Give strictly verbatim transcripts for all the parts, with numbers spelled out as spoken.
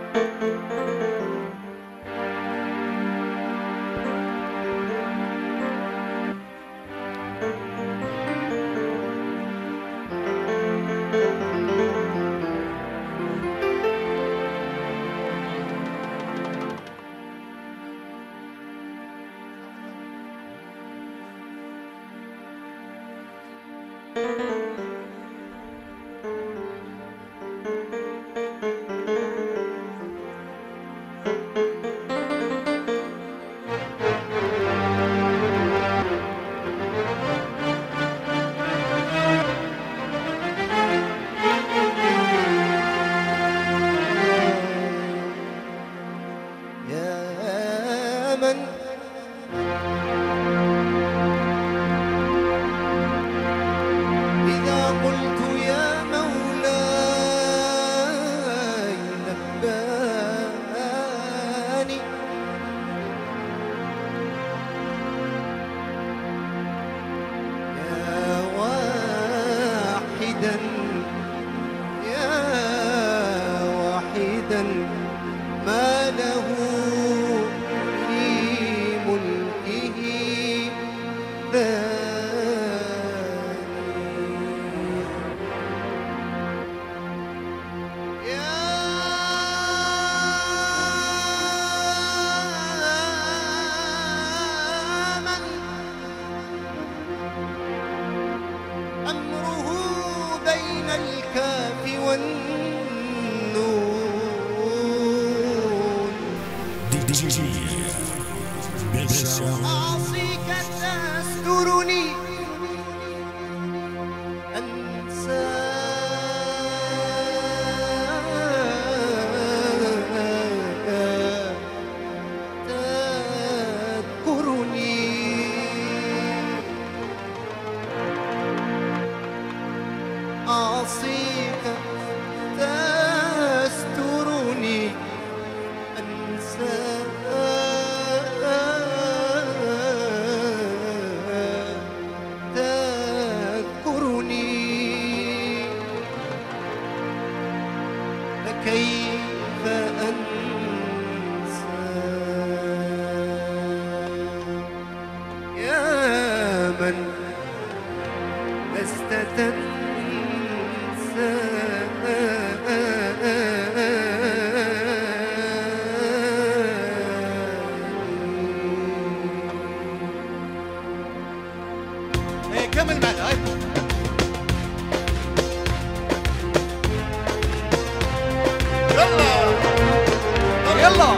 ما له في ملكه ثاني. يا من أمره بين الكاف والنون، أعصيك تسترني أنسى تذكرني، أعصيك تسترني أنسى كيف أنسى. يا من لست تنسى كمل معنا. يلا يلا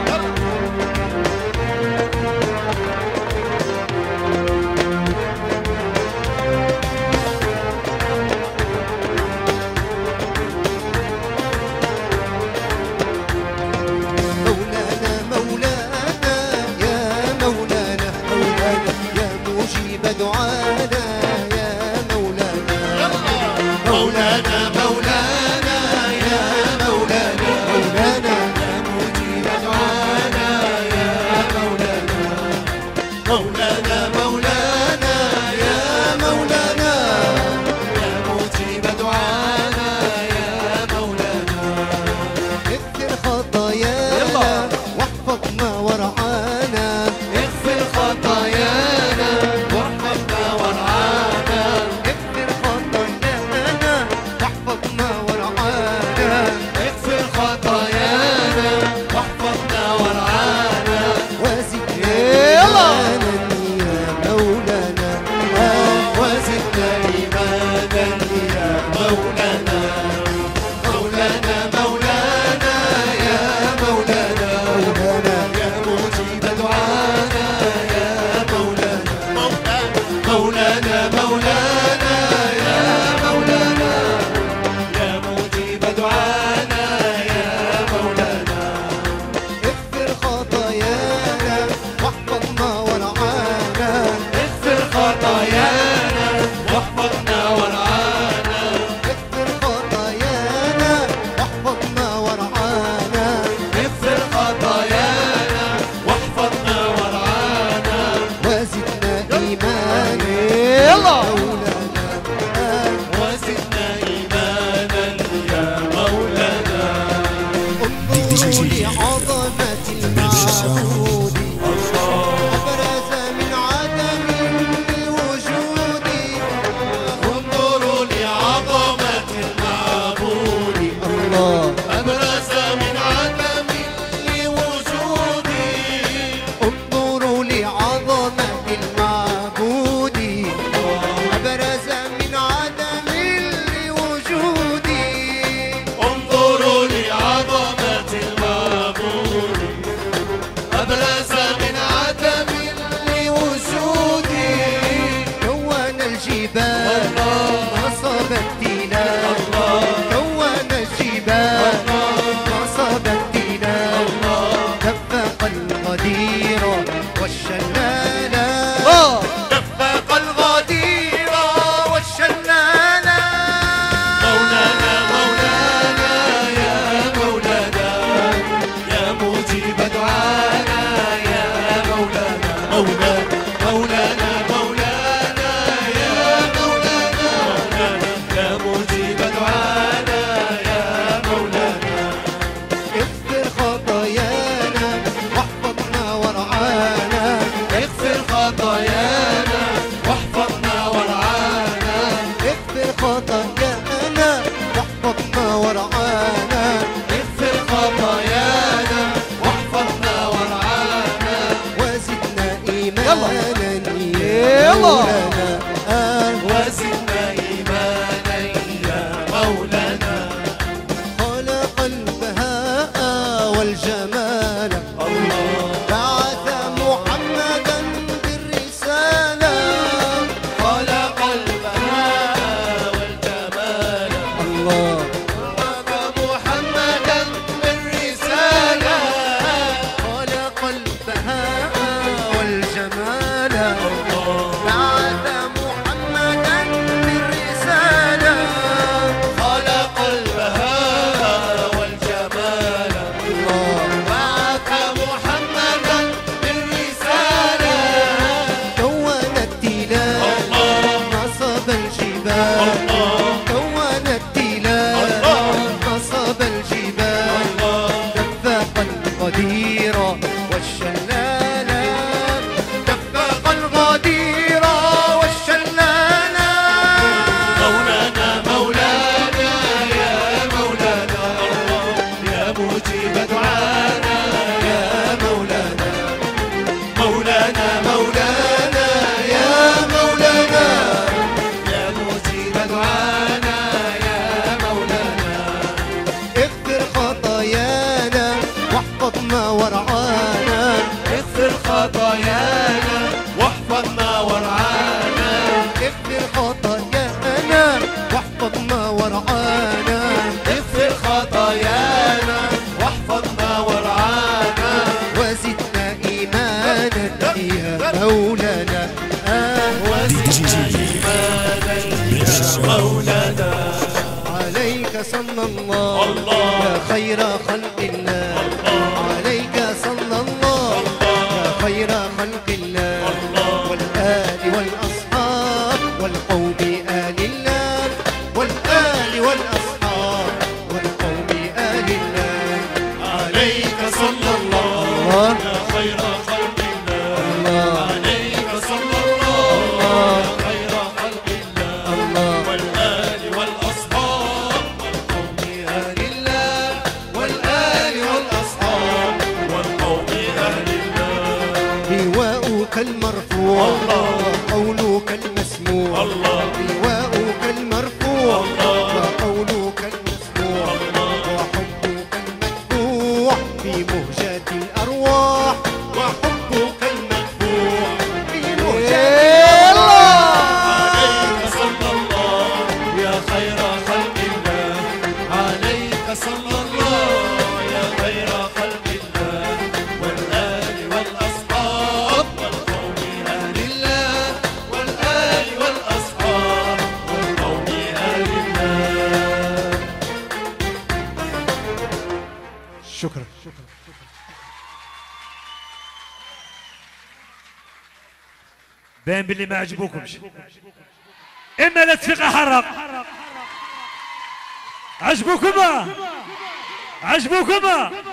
مولانا مولانا يا مولانا مولانا يا مجيب دعانا يا مولانا مولانا مولانا يا مولانا مولانا يا مجيب دعانا يا مولانا مولانا مولانا يا مولانا يا مجيب دعانا يا مولانا اغفر خطايانا واحفظنا وارعانا اغفر خطايانا واحفظنا وارعانا اغفر خطايانا واحفظنا وارعانا اغفر خطايانا واحفظنا وارعانا وزدنا إيمانا يا مولانا وزدنا إيمانا يا مولانا مولانا مولانا يا مولانا مولانا يا مجيب دعانا يا مولانا مولانا مولانا يا مولانا يا مجيب دعانا يا مولانا اغفر خطايانا واحفظنا وارعانا اغفر خطايانا واحفظنا وارعانا اغفر خطايانا واحفظنا وارعانا اغفر خطايانا واحفظنا وارعانا وزدنا إيمانا يلا مولانا وزدنا إيمانا يا مولانا انظروا لي صلى الله يا خير خلق الله عليك صلى الله يا خير خلق الله والآل والأصحاب والقوم آل الله والآل والأصحاب والقوم آل الله عليك صلى الله يا خير خلق الله عليك صلى الله يا خير خلق الله والآل والأصحاب والقوم آل الله والآل والأصحاب والقوم أهل الله لواؤك المرفوع الله وقولك المسموع الله لواؤك المرفوع الله وقولك المسموع وحبك المدفوع في مهجة الأرواح وحبك المدفوع في مهجة الأرواح عليك صلى الله يا خير خلق الله عليك صلى الله يا خير خلق الله والآل والأصحاب والقوم أهل الله والآل والأصحاب والقوم أهل الله. شكرا باين باللي ما عجبوكمش. اما لا تفيق حرق. عجبوكما عجبوكما